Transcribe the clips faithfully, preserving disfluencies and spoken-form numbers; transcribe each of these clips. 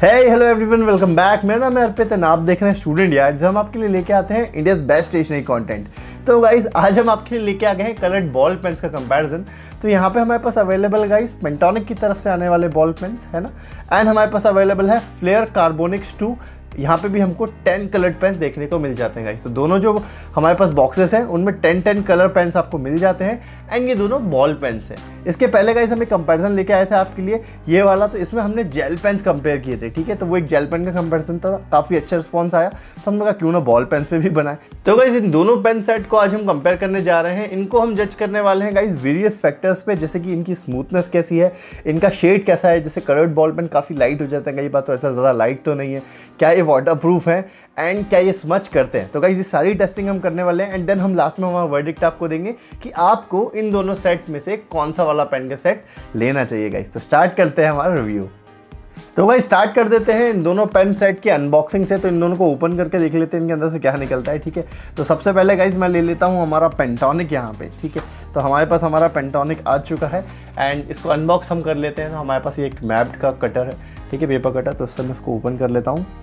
हे hello everyone, welcome back. मेरा नाम है अर्पित और आप देख रहे हैं स्टूडेंट यार्ड, जहाँ हम आपके लिए लेके आते हैं इंडियाज बेस्ट स्टेशनरी कंटेंट। तो गाइस आज हम आपके लिए लेके आ गए हैं कलर्ड बॉल पेन्स का कंपैरिजन। तो यहाँ पे हमारे पास अवेलेबल गाइस पेंटोनिक की तरफ से आने वाले बॉल पेन्स है ना, एंड हमारे पास अवेलेबल है फ्लेयर कार्बोनिक्स टू। यहाँ पे भी हमको टेन कलर्ड पेन्स देखने को मिल जाते हैं गाइस। तो दोनों जो हमारे पास बॉक्सेस हैं उनमें टेन टेन कलर पेन्स आपको मिल जाते हैं एंड ये दोनों बॉल पेन्स हैं। इसके पहले गाइस हम एक कंपैरिजन लेके आए थे आपके लिए ये वाला, तो इसमें हमने जेल पेन्स कंपेयर किए थे, ठीक है। तो वो एक जेल पेन का कंपैरिजन था, काफ़ी अच्छा रिस्पॉन्स आया, तो हमने कहा क्यों ना बॉल पेन्स पे भी बनाए। तो गाइस इन दोनों पेन सेट को आज हम कंपेयर करने जा रहे हैं। इनको हम जज करने वाले हैं गाइस वेरियस फैक्टर्स पे, जैसे कि इनकी स्मूथनेस कैसी है, इनका शेड कैसा है। जैसे कलर्ड बॉल पेन काफ़ी लाइट हो जाता है कई बार, तो ऐसा ज़्यादा लाइट तो नहीं है, क्या ये वाटर प्रूफ है एंड क्या ये स्मच करते हैं। तो गाइस ये सारी टेस्टिंग हम करने वाले हैं एंड देन हम लास्ट में हमारा वर्डिक्ट आपको देंगे कि आपको इन दोनों सेट में से कौन सा वाला पेन का सेट लेना चाहिए गाइस। तो स्टार्ट करते हैं हमारा रिव्यू। तो गाइस स्टार्ट कर देते हैं इन दोनों पेन सेट की अनबॉक्सिंग से। तो इन दोनों को ओपन करके देख लेते हैं इनके अंदर से क्या निकलता है, ठीक है। तो सबसे पहले गाइस मैं ले लेता हूँ हमारा पेंटोनिक यहाँ पे, ठीक है। तो हमारे पास हमारा पेंटोनिक आ चुका है एंड इसको अनबॉक्स हम कर लेते हैं। तो हमारे पास ये एक मैप्ड का कटर है, ठीक है, पेपर कटर। तो उससे मैं इसको ओपन कर लेता हूँ।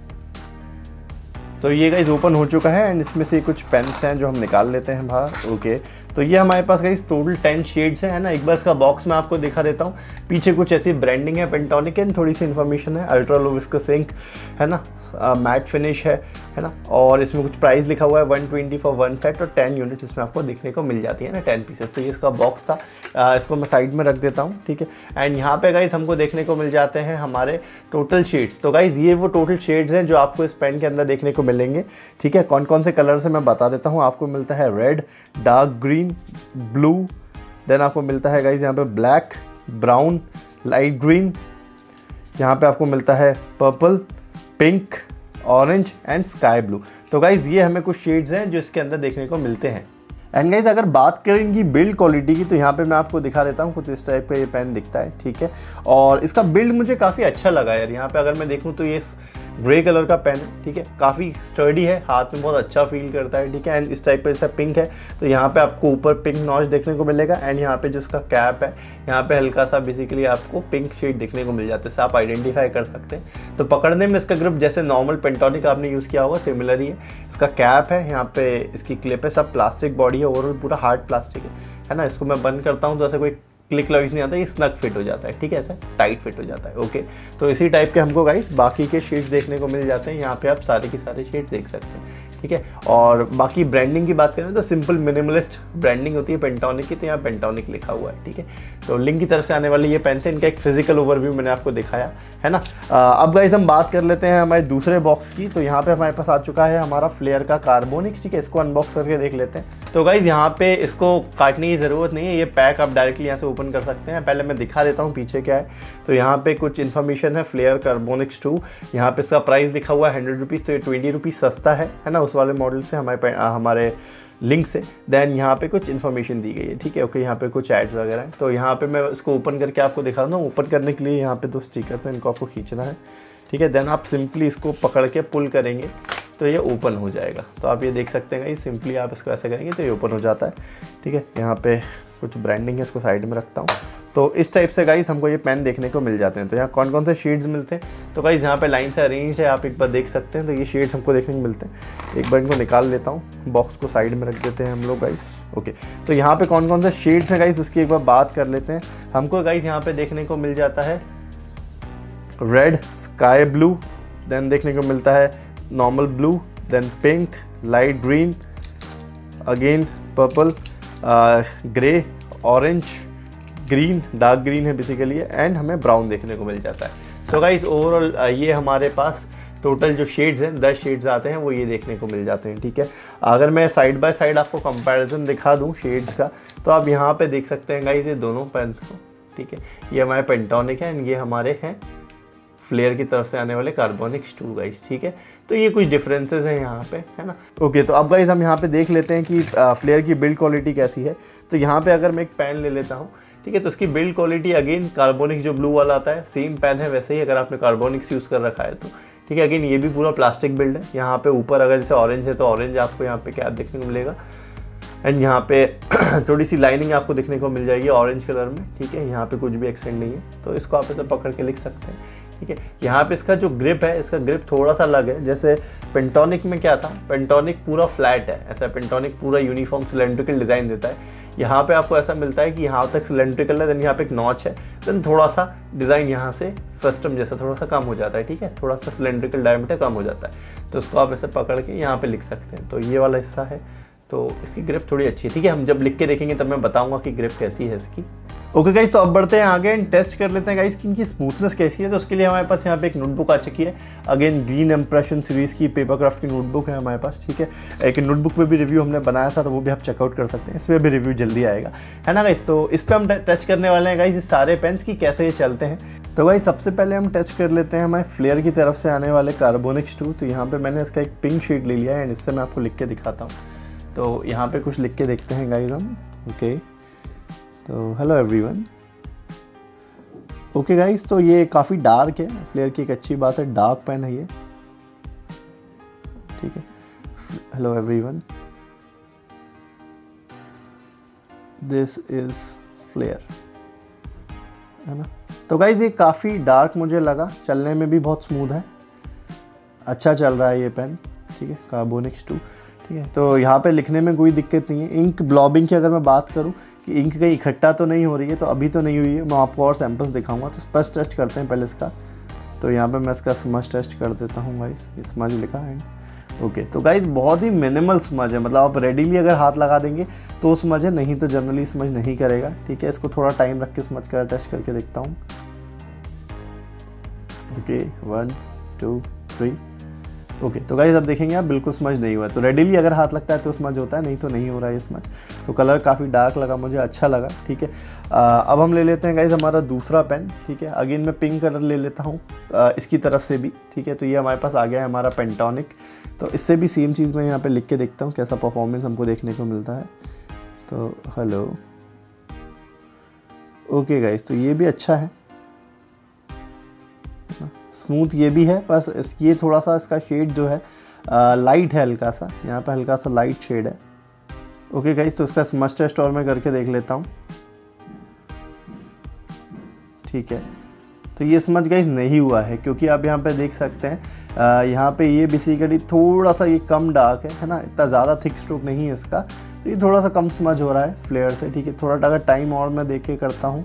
तो ये गाइस ओपन हो चुका है एंड इसमें से कुछ पेन्स हैं जो हम निकाल लेते हैं बाहर। ओके, तो ये हमारे पास गाइस टोटल टेन शेड्स हैं, है ना। एक बार इसका बॉक्स मैं आपको दिखा देता हूँ। पीछे कुछ ऐसी ब्रांडिंग है पेंटोनिक एंड थोड़ी सी इन्फॉर्मेशन है। अल्ट्रा लो विस्कस इंक है ना, मैट फिनिश है है ना, और इसमें कुछ प्राइस लिखा हुआ है one twenty for one set और टेन यूनिट्स इसमें आपको देखने को मिल जाती है ना, टेन पीसेस। तो ये इसका बॉक्स था, आ, इसको मैं साइड में रख देता हूँ, ठीक है। एंड यहाँ पे गाइस हमको देखने को मिल जाते हैं हमारे टोटल शेड्स। तो गाइस ये वो टोटल शेड्स हैं जो आपको इस पेन के अंदर देखने को मिलेंगे, ठीक है। कौन कौन से कलर से मैं बता देता हूँ। आपको मिलता है red, dark green, blue, then आपको मिलता है गाइस यहाँ पे ब्लैक, ब्राउन, लाइट ग्रीन, यहाँ पे आपको मिलता है purple, pink, orange and sky blue. तो गाइस ये हमें कुछ शेड्स हैं जो इसके अंदर देखने को मिलते हैं। एंड गाइस अगर बात करें इनकी बिल्ड क्वालिटी की, तो यहाँ पे मैं आपको दिखा देता हूँ। कुछ इस टाइप का ये पेन दिखता है, ठीक है। और इसका बिल्ड मुझे काफ़ी अच्छा लगा यार। यहाँ पे अगर मैं देखूँ तो ये ग्रे कलर का पेन है, ठीक है, काफ़ी स्टर्डी है, हाथ में बहुत अच्छा फील करता है, ठीक है। एंड इस टाइप पे जैसा पिंक है, तो यहाँ पे आपको ऊपर पिंक नॉच देखने को मिलेगा एंड यहाँ पे जो इसका कैप है यहाँ पे हल्का सा बेसिकली आपको पिंक शेड देखने को मिल जाता है, आप आइडेंटिफाई कर सकते हैं। तो पकड़ने में इसका ग्रिप जैसे नॉर्मल पेंटोनिक आपने यूज़ किया होगा सिमिलर ही है। इसका कैप है, यहाँ पे इसकी क्लिप है, सब प्लास्टिक बॉडी है, ओवरऑल पूरा हार्ड प्लास्टिक है, है ना। इसको मैं बंद करता हूँ तो ऐसे कोई क्लिक लॉइस नहीं आता, ये स्नग फिट हो जाता है, ठीक है, ऐसा टाइट फिट हो जाता है। ओके, तो इसी टाइप के हमको गाइस बाकी के शेड्स देखने को मिल जाते हैं। यहाँ पे आप सारे के सारे शेड्स देख सकते हैं, ठीक है। और बाकी ब्रांडिंग की बात करें तो सिंपल मिनिमलिस्ट ब्रांडिंग होती है पेंटोनिक की, तो यहाँ पेंटोनिक लिखा हुआ है, ठीक है। तो लिंक की तरफ से आने वाले ये पेन थे, इनका एक फिजिकल ओवरव्यू मैंने आपको दिखाया है ना। अब गाइस हम बात कर लेते हैं हमारे दूसरे बॉक्स की। तो यहाँ पे हमारे पास आ चुका है हमारा फ्लेयर का कार्बोनिक, ठीक है। इसको अनबॉक्स करके देख लेते हैं। तो गाइस यहाँ पे इसको काटने की ज़रूरत नहीं है, ये पैक आप डायरेक्टली यहाँ से ओपन कर सकते हैं। पहले मैं दिखा देता हूँ पीछे क्या है। तो यहाँ पे कुछ इन्फॉर्मेशन है, फ्लेयर कार्बोनिक्स टू, यहाँ पे इसका प्राइस लिखा हुआ है हंड्रेड रुपीज़, तो ये ट्वेंटी रुपीज़ सस्ता है है ना उस वाले मॉडल से, हमारे हमारे लिंक से। देन यहाँ पे कुछ इन्फॉर्मेशन दी गई है, ठीक है। ओके, यहाँ पे कुछ एड्स वगैरह हैं। तो यहाँ पे मैं इसको ओपन करके आपको दिखा दूँ। ओपन करने के लिए यहाँ पे दो स्टिकर्स हैं, इनको आपको खींचना है, ठीक है। देन आप सिंपली इसको पकड़ के पुल करेंगे तो ये ओपन हो जाएगा। तो आप ये देख सकते हैं, सिंपली आप इसको ऐसे करेंगे तो ये ओपन हो जाता है, ठीक है। यहाँ पे कुछ ब्रांडिंग है, इसको साइड में रखता हूँ। तो इस टाइप से गाइस हमको ये पेन देखने को मिल जाते हैं। तो यहाँ कौन कौन से शेड्स मिलते हैं, तो गाइस यहाँ पे लाइन से अरेंज है, आप एक बार देख सकते हैं। तो ये शेड्स हमको देखने को मिलते हैं। एक बार इनको निकाल लेता हूँ, बॉक्स को साइड में रख देते हैं हम लोग गाइस। ओके, तो यहाँ पे कौन कौन से शेड्स हैं गाइस उसकी एक बार बात कर लेते हैं। हमको गाइस यहाँ पे देखने को मिल जाता है रेड, स्काई ब्लू, देन देखने को मिलता है normal blue, then pink, light green, again purple, grey, orange, green, dark green है बेसिकली, एंड हमें ब्राउन देखने को मिल जाता है। तो गाइस ओवरऑल ये हमारे पास टोटल जो शेड्स हैं, दस शेड्स आते हैं, वो ये देखने को मिल जाते हैं, ठीक है। अगर मैं साइड बाय साइड आपको कंपैरिजन दिखा दूं शेड्स का, तो आप यहाँ पे देख सकते हैं गाइस ये दोनों पेन्स को, ठीक है। ये हमारे पेंटोनिक है एंड ये हमारे हैं फ्लेयर की तरफ से आने वाले कार्बोनिक्स टू गाइस, ठीक है। तो ये कुछ डिफरेंसेस हैं यहाँ पे, है ना। ओके, तो अब गाइस हम यहाँ पे देख लेते हैं कि फ्लेयर की बिल्ड क्वालिटी कैसी है। तो यहाँ पे अगर मैं एक पेन ले लेता हूँ, ठीक है, तो उसकी बिल्ड क्वालिटी अगेन कार्बोनिक्स जो ब्लू वाला आता है सेम पेन है वैसे ही, अगर आपने कार्बोनिक्स यूज़ कर रखा है तो, ठीक है। अगेन ये भी पूरा प्लास्टिक बिल्ड है। यहाँ पे ऊपर अगर जैसे ऑरेंज है तो ऑरेंज आपको यहाँ पे क्या देखने को मिलेगा, एंड यहाँ पे थोड़ी सी लाइनिंग आपको देखने को मिल जाएगी ऑरेंज कलर में, ठीक है। यहाँ पे कुछ भी एक्सेंट नहीं है, तो इसको आप ऐसे पकड़ के लिख सकते हैं, ठीक है। यहाँ पे इसका जो ग्रिप है, इसका ग्रिप थोड़ा सा अलग है। जैसे पेंटोनिक में क्या था, पेंटोनिक पूरा फ्लैट है, ऐसा पेंटोनिक पूरा यूनिफॉर्म सिलेंड्रिकल डिज़ाइन देता है। यहाँ पे आपको ऐसा मिलता है कि यहाँ तक सिलेंड्रिकल है, देन यहाँ पे एक नॉच है, देन थोड़ा सा डिज़ाइन यहाँ से फ्रस्टम जैसा थोड़ा सा कम हो जाता है, ठीक है, थोड़ा सा सिलेंड्रिकल डायमीटर कम हो जाता है। तो उसको आप ऐसे पकड़ के यहाँ पे लिख सकते हैं। तो ये वाला हिस्सा है, तो इसकी ग्रिप थोड़ी अच्छी है, ठीक है। हम जब लिख के देखेंगे तब मैं बताऊंगा कि ग्रिप कैसी है इसकी। ओके गाइस, तो अब बढ़ते हैं आगे एंड टेस्ट कर लेते हैं गाइस कि इनकी स्मूथनेस कैसी है। तो उसके लिए हमारे पास यहाँ पे एक नोटबुक आ चुकी है, अगेन ग्रीन इंप्रेशन सीरीज़ की पेपरक्राफ्ट की नोटबुक है हमारे पास, ठीक है। एक नोटबुक पे भी रिव्यू हमने बनाया था, तो वो भी आप चेकआउट कर सकते हैं, इस पर भी रिव्यू जल्दी आएगा, है ना गाइस। तो इस पर हम टेस्ट करने वाले हैं गाइस इस सारे पेन्स की कैसे ये चलते हैं। तो गाइस सबसे पहले हम टेस्ट कर लेते हैं हमारे फ्लेयर की तरफ से आने वाले कार्बोनिक्स टू। तो यहाँ पर मैंने इसका एक पिंक शीट ले लिया है एंड इससे मैं आपको लिख के दिखाता हूँ। तो यहाँ पे कुछ लिख के देखते हैं गाइस हम। ओके, तो हेलो एवरीवन। ओके गाइस, तो ये काफ़ी डार्क है, फ्लेयर की एक अच्छी बात है, डार्क पेन है ये, ठीक है। Hello everyone, this is Flair, है ना। तो गाइस ये काफ़ी डार्क मुझे लगा, चलने में भी बहुत स्मूथ है, अच्छा चल रहा है ये पेन, ठीक है। कार्बोनिक्स टू, ठीक है। तो यहाँ पे लिखने में कोई दिक्कत नहीं है। इंक ब्लॉबिंग की अगर मैं बात करूँ कि इंक कहीं इकट्ठा तो नहीं हो रही है, तो अभी तो नहीं हुई है, मैं आपको और सैम्पल्स दिखाऊंगा। तो स्पष्ट टेस्ट करते हैं पहले इसका। तो यहाँ पे मैं इसका स्मज टेस्ट कर देता हूँ गाइस, स्मज लिखा है, ओके। तो गाइस बहुत ही मिनिमल स्मज है, मतलब आप रेडीली अगर हाथ लगा देंगे तो स्मज है, नहीं तो जनरली स्मज नहीं करेगा, ठीक है। इसको थोड़ा टाइम रख के स्मज कर टेस्ट करके देखता हूँ। Okay, one two three, okay. तो गाइस अब देखेंगे आप बिल्कुल स्मज नहीं हुआ है। तो रेडीली अगर हाथ लगता है तो स्मज होता है, नहीं तो नहीं हो रहा है स्मज। तो कलर काफ़ी डार्क लगा मुझे, अच्छा लगा, ठीक है। अब हम ले लेते हैं गाइस हमारा दूसरा पेन, ठीक है। अगेन मैं पिंक कलर ले लेता हूँ इसकी तरफ से भी, ठीक है। तो ये हमारे पास आ गया है हमारा पेंटोनिक। तो इससे भी सेम चीज़ मैं यहाँ पर लिख के देखता हूँ कैसा परफॉर्मेंस हमको देखने को मिलता है। तो हेलो, ओके गाइस, तो ये भी अच्छा है, स्मूथ ये भी है, बस इस ये थोड़ा सा इसका शेड जो है आ, लाइट है, हल्का सा यहाँ पे हल्का सा लाइट शेड है। ओके गाइस, तो इसका स्मज टेस्ट और मैं करके देख लेता हूँ, ठीक है। तो ये स्मज गाइस नहीं हुआ है, क्योंकि आप यहाँ पे देख सकते हैं आ, यहाँ पे ये बेसिकली थोड़ा सा ये कम डार्क है, है ना, इतना ज़्यादा थिक स्ट्रोक नहीं है इसका, तो ये थोड़ा सा कम स्मज हो रहा है फ्लेयर से, ठीक है। थोड़ा अगर टाइम और मैं देख के करता हूँ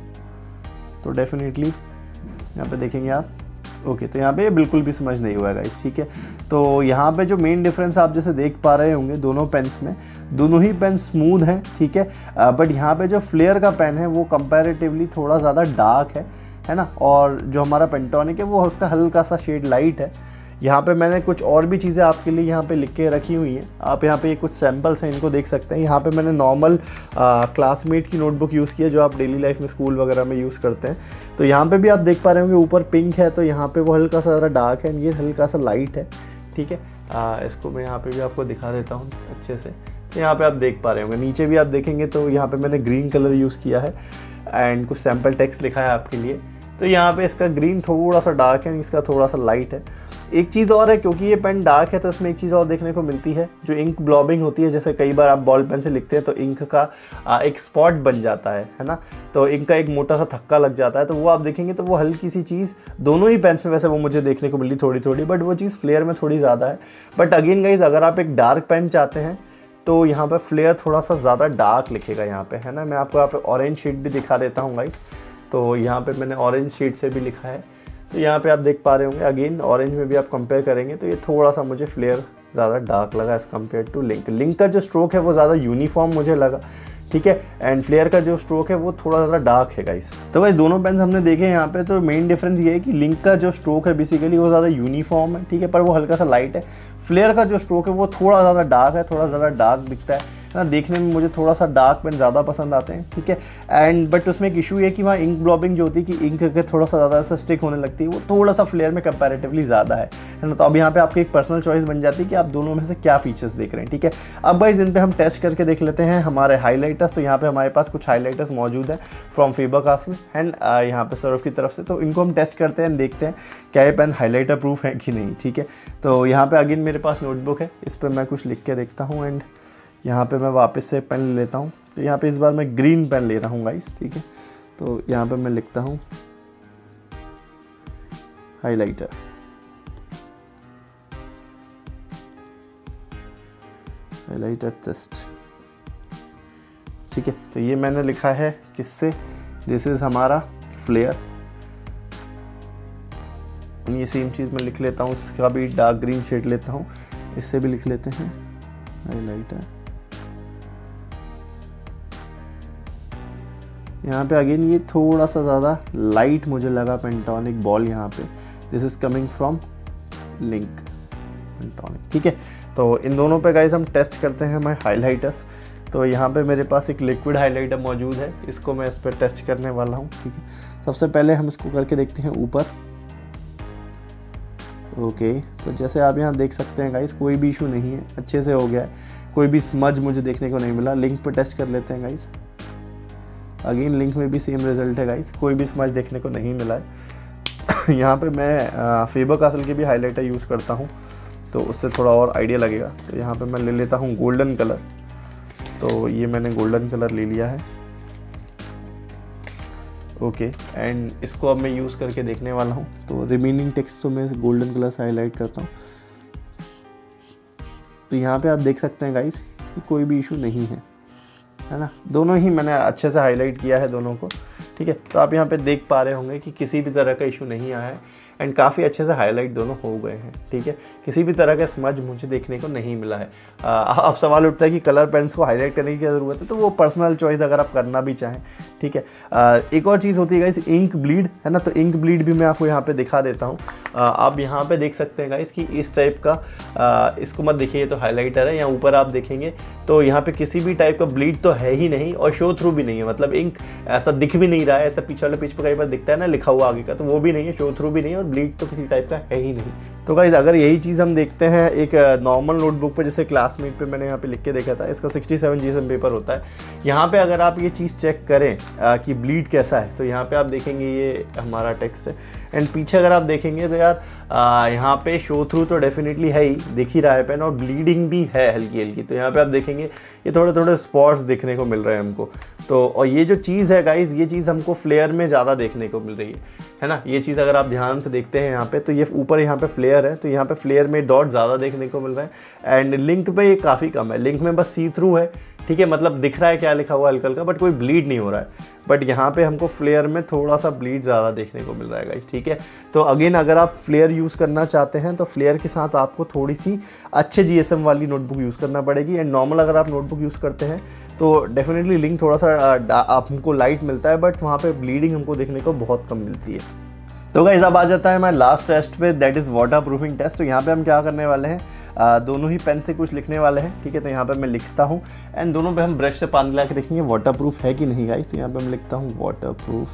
तो डेफिनेटली यहाँ पे देखेंगे आप, ओके okay, तो यहाँ पे बिल्कुल भी समझ नहीं हुआ है गाइस, ठीक है। तो यहाँ पे जो मेन डिफरेंस आप जैसे देख पा रहे होंगे दोनों पेन्स में, दोनों ही पेन स्मूथ हैं, ठीक है। बट यहाँ पे जो फ्लेयर का पेन है वो कंपैरेटिवली थोड़ा ज़्यादा डार्क है, है ना। और जो हमारा पेंटोनिक है वो उसका हल्का सा शेड लाइट है। यहाँ पे मैंने कुछ और भी चीज़ें आपके लिए यहाँ पे लिख के रखी हुई हैं। आप यहाँ पे कुछ सैम्पल्स हैं, इनको देख सकते हैं। यहाँ पे मैंने नॉर्मल क्लासमेट की नोटबुक यूज़ की है, जो आप डेली लाइफ में स्कूल वगैरह में यूज़ करते हैं। तो यहाँ पे भी आप देख पा रहे होंगे ऊपर पिंक है, तो यहाँ पे वो हल्का सा ज़रा डार्क है, ये हल्का सा लाइट है, ठीक है। आ, इसको मैं यहाँ पर भी आपको दिखा देता हूँ अच्छे से। तो यहाँ पर आप देख पा रहे होंगे, नीचे भी आप देखेंगे तो यहाँ पर मैंने ग्रीन कलर यूज़ किया है एंड कुछ सैम्पल टेक्स्ट लिखा है आपके लिए। तो यहाँ पे इसका ग्रीन थोड़ा सा डार्क है, इसका थोड़ा सा लाइट है। एक चीज़ और है, क्योंकि ये पेन डार्क है तो इसमें एक चीज़ और देखने को मिलती है, जो इंक ब्लॉबिंग होती है। जैसे कई बार आप बॉल पेन से लिखते हैं तो इंक का एक स्पॉट बन जाता है है ना, तो इंक का एक मोटा सा थक्का लग जाता है। तो वो आप देखेंगे तो वो हल्की सी चीज़ दोनों ही पेन्स में वैसे वो मुझे देखने को मिली थोड़ी थोड़ी, बट वो चीज़ फ्लेयर में थोड़ी ज़्यादा है। बट अगेन गाइज, अगर आप एक डार्क पेन चाहते हैं तो यहाँ पर फ्लेयर थोड़ा सा ज़्यादा डार्क लिखेगा यहाँ पे, है ना। मैं आपको यहाँ पे ऑरेंज शीट भी दिखा देता हूँ गाइज। तो यहाँ पे मैंने ऑरेंज शीट से भी लिखा है, तो यहाँ पे आप देख पा रहे होंगे। अगेन ऑरेंज में भी आप कंपेयर करेंगे तो ये थोड़ा सा मुझे फ्लेयर ज़्यादा डार्क लगा as compare to Linc. Linc का जो स्ट्रोक है वो ज़्यादा यूनिफॉर्म मुझे लगा, ठीक है। एंड फ्लेयर का जो स्ट्रोक है वो थोड़ा ज़्यादा डार्क है गाइस। तो गाइस दोनों पेन्स हमने देखे यहाँ पे, तो मेन डिफरेंस ये है कि लिंक का जो स्ट्रोक है बेसिकली वो ज़्यादा यूनिफॉर्म है, ठीक है, पर वो हल्का सा लाइट है। फ्लेयर का जो स्ट्रोक है वो थोड़ा ज़्यादा डार्क है, थोड़ा ज़्यादा डार्क दिखता है ना। देखने में मुझे थोड़ा सा डार्क पेन ज़्यादा पसंद आते हैं, ठीक है। एंड बट उसमें एक इशू है कि वहाँ इंक ब्लॉबिंग जो होती है कि इंक के थोड़ा सा ज़्यादा सा स्टिक होने लगती है, वो थोड़ा सा फ्लेयर में कंपैरेटिवली ज़्यादा है, है ना। तो अब यहाँ पे आपकी एक पर्सनल चॉइस बन जाती है कि आप दोनों में से क्या फीचर्स देख रहे हैं, ठीक है। अब गाइस इन पे हम टेस्ट करके देख लेते हैं हमारे हाईलाइटर्स। तो यहाँ पे हमारे पास कुछ हाईलाइटर्स मौजूद हैं फ्रॉम फेबर-कास्टल एंड यहाँ पे सर्फ की तरफ से। तो इनको हम टेस्ट करते हैं, देखते हैं क्या ये पेन हाईलाइटर प्रूफ है कि नहीं, ठीक है। तो यहाँ पे अगेन मेरे पास नोटबुक है, इस पर मैं कुछ लिख के देखता हूँ एंड यहाँ पे मैं वापस से पेन ले लेता हूँ। तो यहाँ पे इस बार मैं ग्रीन पेन ले रहा हूँ गाइस, ठीक है। तो यहाँ पे मैं लिखता हूँ हाइलाइटर, हाइलाइटर टेस्ट, ठीक है। तो ये मैंने लिखा है किससे, दिस इज हमारा फ्लेयर। ये सेम चीज़ मैं लिख लेता हूँ, इसका भी डार्क ग्रीन शेड लेता हूँ, इससे भी लिख लेते हैं हाइलाइटर। यहाँ पे अगेन ये थोड़ा सा ज़्यादा लाइट मुझे लगा पेंटोनिक बॉल यहाँ पे, this is coming from Linc Pentonic, ठीक है। तो इन दोनों पे गाइस हम टेस्ट करते हैं हमारे हाइलाइटर्स। तो यहाँ पे मेरे पास एक लिक्विड हाइलाइटर मौजूद है, इसको मैं इस पर टेस्ट करने वाला हूँ, ठीक है। सबसे पहले हम इसको करके देखते हैं ऊपर। ओके, तो जैसे आप यहाँ देख सकते हैं गाइस, कोई भी इशू नहीं है, अच्छे से हो गया है, कोई भी स्मज मुझे देखने को नहीं मिला। लिंक पे टेस्ट कर लेते हैं गाइस। अगेन लिंक में भी सेम रिजल्ट है गाइस, कोई भी स्मज देखने को नहीं मिला है। यहाँ पे मैं फेबर कासल के भी हाइलाइटर यूज़ करता हूँ, तो उससे थोड़ा और आइडिया लगेगा। तो यहाँ पे मैं ले लेता हूँ गोल्डन कलर, तो ये मैंने गोल्डन कलर ले लिया है। ओके, एंड इसको अब मैं यूज़ करके देखने वाला हूँ। तो रिमेनिंग टेक्स्ट तो मैं गोल्डन कलर से हाईलाइट करता हूँ। तो यहाँ पे आप देख सकते हैं गाइस कि कोई भी इशू नहीं है, है ना। दोनों ही मैंने अच्छे से हाईलाइट किया है दोनों को, ठीक है। तो आप यहाँ पे देख पा रहे होंगे कि किसी भी तरह का इशू नहीं आया है एंड काफ़ी अच्छे से हाईलाइट दोनों हो गए हैं, ठीक है। किसी भी तरह का स्मज मुझे देखने को नहीं मिला है। अब सवाल उठता है कि कलर पेन्स को हाईलाइट करने की क्या ज़रूरत है, तो वो पर्सनल चॉइस अगर आप करना भी चाहें, ठीक है। आ, एक और चीज़ होती है गाइस, इंक ब्लीड, है ना। तो इंक ब्लीड भी मैं आपको यहाँ पे दिखा देता हूँ। आप यहाँ पे देख सकते हैं गाइस कि इस टाइप का, आ, इसको मत देखिए, तो हाईलाइटर है। यहाँ ऊपर आप देखेंगे तो यहाँ पे किसी भी टाइप का ब्लीड तो है ही नहीं और शो थ्रू भी नहीं है, मतलब इंक ऐसा दिख भी नहीं रहा है। ऐसा पीछे वाले पेज पर कई बार दिखता है ना लिखा हुआ आगे का, तो वो भी नहीं है, शो थ्रू भी नहीं है और ब्लीड तो किसी टाइप का है ही नहीं। तो गाइज अगर यही चीज़ हम देखते हैं एक नॉर्मल नोटबुक पे, जैसे क्लासमेट पे मैंने यहाँ पे लिख के देखा था, इसका सिक्सटी सेवन जीएसएम पेपर होता है। यहाँ पे अगर आप ये चीज़ चेक करें आ, कि ब्लीड कैसा है, तो यहाँ पे आप देखेंगे ये हमारा टेक्स्ट है। एंड पीछे अगर आप देखेंगे तो यार आ, यहाँ पे शो थ्रू तो डेफिनेटली है ही, दिख ही रहा है पेन, और ब्लीडिंग भी है हल्की हल्की। तो यहाँ पे आप देखेंगे ये थोड़े थोड़े स्पॉट्स दिखने को मिल रहे हैं हमको। तो और ये जो चीज़ है गाइज, ये चीज़ हमको फ्लेयर में ज़्यादा देखने को मिल रही है, है ना। ये चीज़ अगर आप ध्यान से देखते हैं यहाँ पे, तो ये ऊपर यहाँ पे फ्लेयर है, तो यहाँ पे फ्लेयर में डॉट ज़्यादा देखने को मिल रहा है एंड लिंक पे ये काफ़ी कम है। लिंक में बस सी थ्रू है, ठीक है, मतलब दिख रहा है क्या लिखा हुआ हल्का हल्का, बट कोई ब्लीड नहीं हो रहा है। बट यहाँ पे हमको फ्लेयर में थोड़ा सा ब्लीड ज़्यादा देखने को मिल रहा है गाइस, ठीक है। तो अगेन अगर आप फ्लेयर यूज़ करना चाहते हैं तो फ्लेयर के साथ आपको थोड़ी सी अच्छे जीएसएम वाली नोटबुक यूज़ करना पड़ेगी। एंड नॉर्मल अगर आप नोटबुक यूज़ करते हैं तो डेफिनेटली लिंक थोड़ा सा हमको लाइट मिलता है, बट वहाँ पर ब्लीडिंग हमको देखने को बहुत कम मिलती है। तो गाइस अब आ जाता है हमारे लास्ट टेस्ट पे, that is water proofing test. तो यहाँ पे हम क्या करने वाले हैं, आ, दोनों ही पेन से कुछ लिखने वाले हैं, ठीक है। तो यहाँ पे मैं लिखता हूँ एंड दोनों पे हम ब्रश से पानी ला के देखेंगे वाटर प्रूफ है कि नहीं गाइस। तो यहाँ पे मैं लिखता हूँ water proof,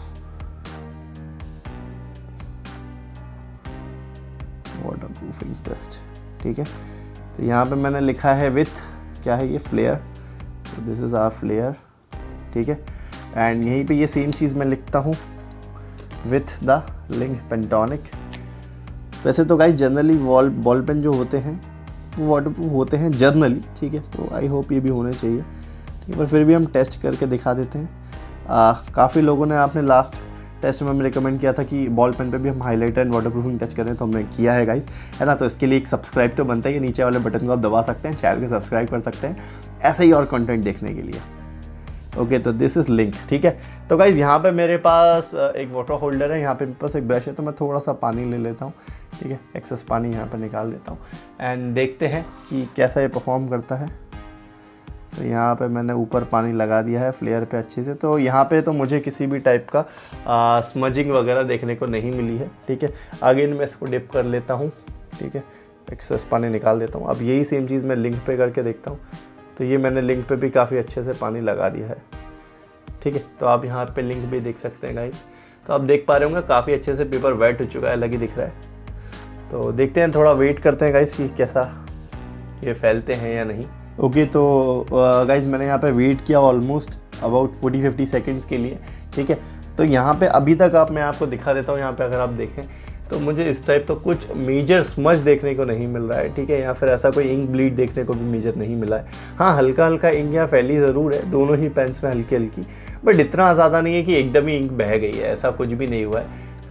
water proofing test, ठीक है। तो यहाँ पे मैंने लिखा है विथ, क्या है ये, फ्लेयर। तो दिस इज़ आवर फ्लेयर, ठीक है। एंड यहीं पे ये सेम चीज़ मैं लिखता हूँ विथ द लिंक पेंटोनिक। वैसे तो guys generally ball ball pen जो होते हैं वो वाटर प्रूफ होते हैं जनरली, ठीक है। तो आई होप ये भी होने चाहिए, ठीक है। पर फिर भी हम टेस्ट करके दिखा देते हैं। काफ़ी लोगों ने, आपने लास्ट टेस्ट में हमें रिकमेंड किया था कि बॉल पेन पे भी हम highlighter and water proofing test करें, तो हमने किया है गाइस, है ना। तो इसके लिए एक सब्सक्राइब तो बनता है, ये नीचे वाले बटन को आप दबा सकते हैं, चैनल को सब्सक्राइब कर सकते हैं ऐसे ही और कंटेंट देखने के लिए। ओके, तो दिस इज़ लिंक, ठीक है। तो गाइज़ यहाँ पे मेरे पास एक वाटर होल्डर है, यहाँ पे मेरे पास एक ब्रश है, तो मैं थोड़ा सा पानी ले लेता हूँ, ठीक है। एक्सेस पानी यहाँ पे निकाल देता हूँ एंड देखते हैं कि कैसा ये परफॉर्म करता है। तो यहाँ पे मैंने ऊपर पानी लगा दिया है फ्लेयर पे अच्छे से। तो यहाँ पे तो मुझे किसी भी टाइप का आ, स्मजिंग वगैरह देखने को नहीं मिली है, ठीक है। आगे मैं इसको डिप कर लेता हूँ, ठीक है। एक्सेस पानी निकाल देता हूँ। अब यही सेम चीज़ मैं लिंक पे करके देखता हूँ। तो ये मैंने लिंक पे भी काफ़ी अच्छे से पानी लगा दिया है, ठीक है। तो आप यहाँ पे लिंक भी देख सकते हैं गाइस। तो आप देख पा रहे होंगे काफ़ी अच्छे से पेपर वेट हो चुका है, अलग ही दिख रहा है। तो देखते हैं, थोड़ा वेट करते हैं गाइस कि कैसा ये फैलते हैं या नहीं। ओके, तो गाइस मैंने यहाँ पे वेट किया almost about forty fifty seconds के लिए, ठीक है। तो यहाँ पे अभी तक आप, मैं आपको दिखा देता हूँ, यहाँ पे अगर आप देखें तो मुझे इस टाइप तो कुछ मेजर स्मज देखने को नहीं मिल रहा है, ठीक है। या फिर ऐसा कोई इंक ब्लीड देखने को भी मेजर नहीं मिला है। हाँ, हल्का हल्का इंक यहाँ फैली ज़रूर है दोनों ही पेन्स में, हल्की हल्की, बट इतना ज़्यादा नहीं है कि एकदम ही इंक बह गई है, ऐसा कुछ भी नहीं हुआ है,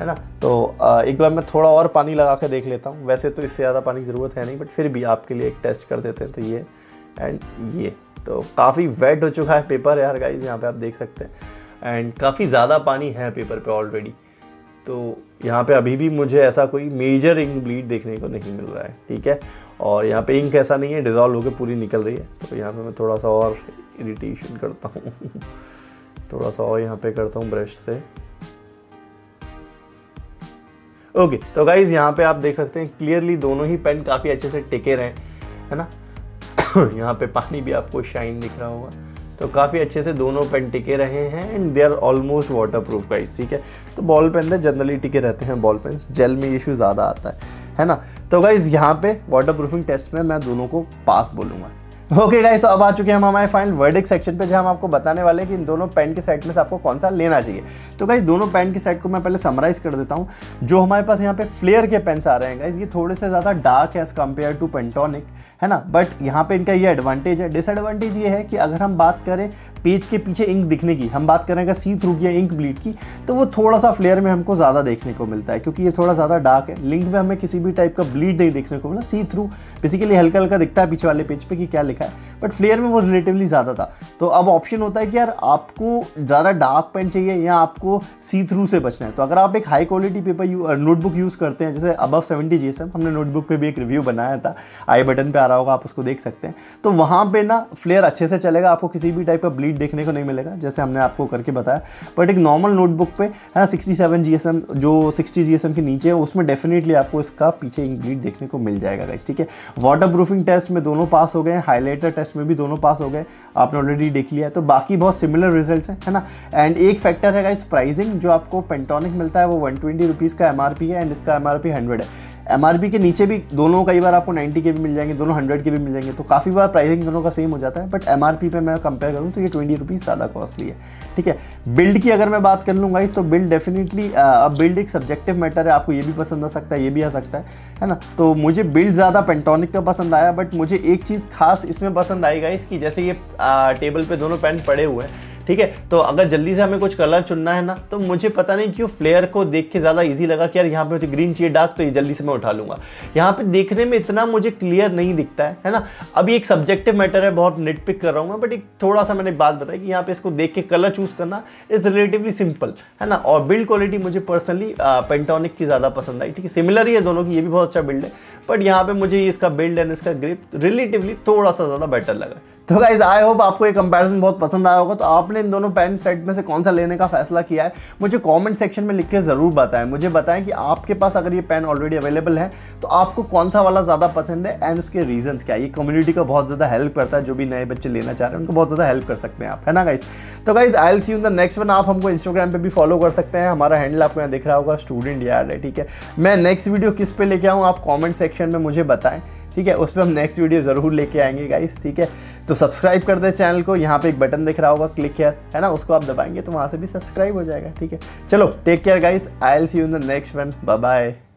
है ना। तो आ, एक बार मैं थोड़ा और पानी लगा के देख लेता हूँ। वैसे तो इससे ज़्यादा पानी की ज़रूरत है नहीं, बट फिर भी आपके लिए एक टेस्ट कर देते हैं। तो ये एंड ये तो काफ़ी वेट हो चुका है पेपर यार गाइस, यहाँ पे आप देख सकते हैं। एंड काफ़ी ज़्यादा पानी है पेपर पे ऑलरेडी। तो यहाँ पे अभी भी मुझे ऐसा कोई मेजर इंक ब्लीड देखने को नहीं मिल रहा है, ठीक है। और यहाँ पे इंक ऐसा नहीं है डिज़ोल्व होकर पूरी निकल रही है। तो यहाँ पे मैं थोड़ा सा और इरिटेशन करता हूँ थोड़ा सा और यहाँ पे करता हूँ ब्रश से। ओके okay, तो गाइज यहाँ पे आप देख सकते हैं क्लियरली दोनों ही पेन काफ़ी अच्छे से टिके रहे, है ना। यहाँ पे पानी भी आपको शाइन दिख रहा होगा। तो काफ़ी अच्छे से दोनों पेन टिके रहे हैं and they are almost water proof guys, ठीक है। तो बॉल पेन जनरली टिके रहते हैं, बॉल पेन जेल में इशू ज़्यादा आता है है ना। तो गाइस यहाँ पे वाटर प्रूफिंग टेस्ट में मैं दोनों को पास बोलूँगा। ओके गाइस, तो अब आ चुके हैं हम हमारे फाइनल वर्डिक्ट सेक्शन पे, जहाँ हम आपको बताने वाले हैं कि इन दोनों पेन के सेट में से आपको कौन सा लेना चाहिए। तो गाइस दोनों पेन के सेट को मैं पहले समराइज कर देता हूँ। जो हमारे पास यहाँ पे फ्लेयर के पेन्स आ रहे हैं गाइस, ये थोड़े से ज़्यादा डार्क है एज कम्पेयर टू पेंटोनिक, है ना। बट यहाँ पे इनका ये एडवांटेज है। डिसएडवांटेज ये है कि अगर हम बात करें पेज के पीछे इंक दिखने की, हम बात करेंगे सी थ्रू की या इंक ब्लीड की, तो वो थोड़ा सा फ्लेयर में हमको ज़्यादा देखने को मिलता है, क्योंकि ये थोड़ा ज़्यादा डार्क है। लिंक में हमें किसी भी टाइप का ब्लीड नहीं देखने को मिला, सी थ्रू बेसिकली हल्का हल्का दिखता है पीछे वाले पेज पे कि क्या लिखा है, बट फ्लेयर में वो रिलेटिवली ज़्यादा था। तो अब ऑप्शन होता है कि यार आपको ज़्यादा डार्क पेन चाहिए या आपको सी थ्रू से बचना है। तो अगर आप एक high quality paper notebook use करते हैं, जैसे above seventy G S M, हमने नोटबुक पे भी एक रिव्यू बनाया था, आई बटन पे आ रहा होगा, आप उसको देख सकते हैं। तो वहाँ पे ना फ्लेयर अच्छे से चलेगा, आपको किसी भी टाइप का ब्लीड देखने को नहीं मिलेगा, जैसे हमने आपको करके बताया। बट एक नॉर्मल नोटबुक पे है ना sixty seven G S M, जो सिक्सटी जी एस एम के नीचे है, उसमें डेफिनेटली आपको इसका पीछे इंक ब्लीड देखने को मिल जाएगा गाइस, ठीक है। वाटर प्रूफिंग टेस्ट में दोनों पास हो गए, हाईलाइटर टेस्ट में भी दोनों पास हो गए, आपने ऑलरेडी देख लिया है। तो बाकी बहुत सिमिलर रिजल्ट्स हैं, है ना। एंड एक फैक्टर है गाइस प्राइसिंग, जो आपको पेंटोनिक मिलता है वो वन ट्वेंटी रुपीज़ का एमआरपी है एंड इसका एमआरपी हंड्रेड है। एमआरपी के नीचे भी दोनों कई बार आपको नाइन्टी के भी मिल जाएंगे, दोनों हंड्रेड के भी मिल जाएंगे। तो काफ़ी बार प्राइसिंग दोनों का सेम हो जाता है, बट एमआरपी पे मैं कंपेयर करूँ तो ये ट्वेंटी रुपीज़ ज़्यादा कॉस्टली है, ठीक है। बिल्ड की अगर मैं बात कर लूँगा गाइस, तो बिल्ड डेफिनेटली अब बिल्ड एक सब्जेक्टिव मैटर है, आपको ये भी पसंद आ सकता है, ये भी आ सकता है, है ना। तो मुझे बिल्ड ज़्यादा पेंटोनिक का पसंद आया, बट मुझे एक चीज़ खास इसमें पसंद आई गाइस कि जैसे ये आ, टेबल पे दोनों पेन पड़े हुए हैं, ठीक है। तो अगर जल्दी से हमें कुछ कलर चुनना है ना, तो मुझे पता नहीं क्यों फ्लेयर को देख के ज़्यादा इजी लगा कि यार यहाँ पे मुझे ग्रीन चाहिए डार्क, तो ये जल्दी से मैं उठा लूँगा। यहाँ पे देखने में इतना मुझे क्लियर नहीं दिखता है, है ना। अभी एक सब्जेक्टिव मैटर है, बहुत निट पिक कर रहा हूँ मैं, बट एक थोड़ा सा मैंने बात बताई कि यहाँ पे इसको देख के कलर चूज़ करना इज़ रिलेटिवली सिंपल, है ना। और बिल्ड क्वालिटी मुझे पर्सनली पेंटोनिक की ज़्यादा पसंद आई, ठीक है। सिमिलर ही है दोनों की, ये भी बहुत अच्छा बिल्ड है, बट यहाँ पे मुझे इसका बिल्ड एंड इसका ग्रिप रिलेटिवली थोड़ा सा ज़्यादा बेटर लगा। तो गाइस आई होप आपको ये कंपैरिजन बहुत पसंद आया होगा। तो आपने इन दोनों पेन सेट में से कौन सा लेने का फैसला किया है, मुझे कमेंट सेक्शन में लिख के ज़रूर बताएं। मुझे बताएं कि आपके पास अगर ये पेन ऑलरेडी अवेलेबल है तो आपको कौन सा वाला ज़्यादा पसंद है एंड उसके रीजंस क्या है। ये कम्युनिटी को बहुत ज़्यादा हेल्प करता है, जो भी नए बच्चे लेना चाह रहे हैं उनको बहुत ज़्यादा हेल्प कर सकते हैं आप, है ना गाइस। तो guys I will see you in the next one. आप हमको इंस्टाग्राम पे भी फॉलो कर सकते हैं, हमारा हैंडल आपको यहाँ दिख रहा होगा, स्टूडेंट यार्ड है, ठीक है। मैं नेक्स्ट वीडियो किस पे लेके आऊँ आप कमेंट सेक्शन में मुझे बताएं, ठीक है। उस पर हम नेक्स्ट वीडियो ज़रूर लेके आएंगे गाइस, ठीक है। तो सब्सक्राइब कर दे चैनल को, यहाँ पे एक बटन दिख रहा होगा क्लिक हियर, है ना, उसको आप दबाएंगे तो वहाँ से भी सब्सक्राइब हो जाएगा, ठीक है। चलो take care guys, I will see you in the next one, bye bye.